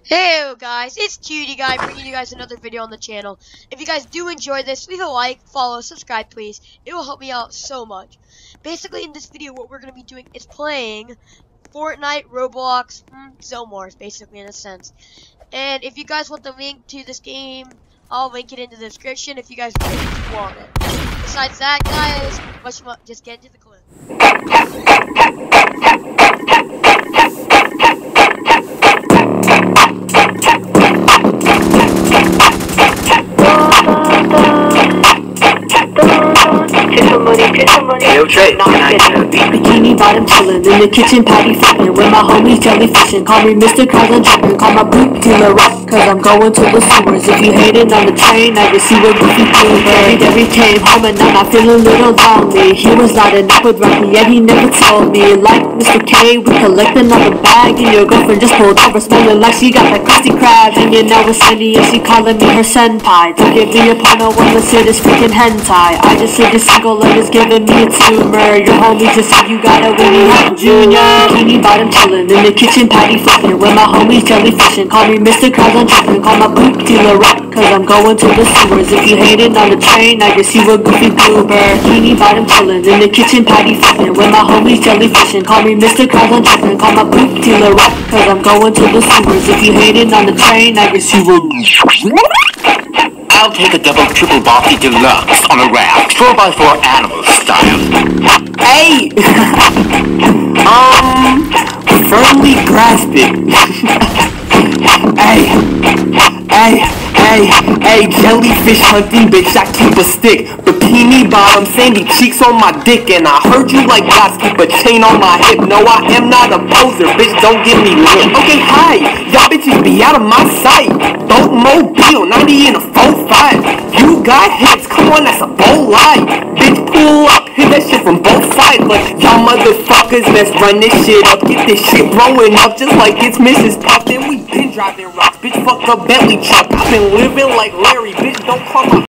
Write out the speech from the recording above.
Hey guys, it's Cutie Guy bringing you guys another video on the channel. If you guys do enjoy this, leave a like, follow, subscribe please. It will help me out so much. Basically in this video what we're going to be doing is playing Fortnite, Roblox, Zomars basically in a sense. And if you guys want the link to this game, I'll link it in the description if you guys really want it. Besides that guys, just get into the clip. Bikini bottom chillin' in the kitchen, patty flippin' with my homies jellyfishin'. Call me Mr. Krabs and Chicken, call my boot dealer rock, cause I'm going to the sewers. If you hatin' on the train, I can see what goofy doing. Every came home and I'm not feeling a little lonely. He was lining up with Rocky, yet he never told me. Like Mr. K, we collectin' on the bag, and your girlfriend just pulled over, smelling like she got that Krusty Krab. Hanging out with Sandy and she calling me her senpai. Don't give me a porno unless it is freaking hentai. I just said you're single and it's giving me a tumor. Your homie just said you got a Winnie Hot Jr. Bikini bottom chillin' in the kitchen, patty flippin' with my homies jellyfishin'. Call me Mr. Krabs and Chicken, call my boot dealer rock, cause I'm going to the sewers. If you hatin' on the train, I guess you a goofy goober. Bikini bottom chillin' in the kitchen, patty flippin' with my homies jellyfishin'. Call me Mr. Krabs and Chicken, call my boot dealer rock, cause I'm going to the sewers. If you hatin' on the train, I guess you a I'll take a double, triple bossy deluxe on a raft, 4x4 animal style. Hey! Firmly grasp it. Hey, jellyfish hunting, bitch, I keep a stick. Bikini bottom, sandy cheeks on my dick. And I heard you like gods, keep a chain on my hip. No, I am not a poser, bitch, don't give me lip. Okay, hi, y'all bitches be out of my sight. Boat mobile, 90 in a 4-5. You got hits, come on, that's a bold lie. Bitch, pull up, hit that shit from both sides. But y'all motherfuckers, let's run this shit up. Get this shit blowing up just like it's Mrs. Puff. Then we been driving rocks, bitch, fuck a Bentley truck. I've been living like Larry, bitch, don't call my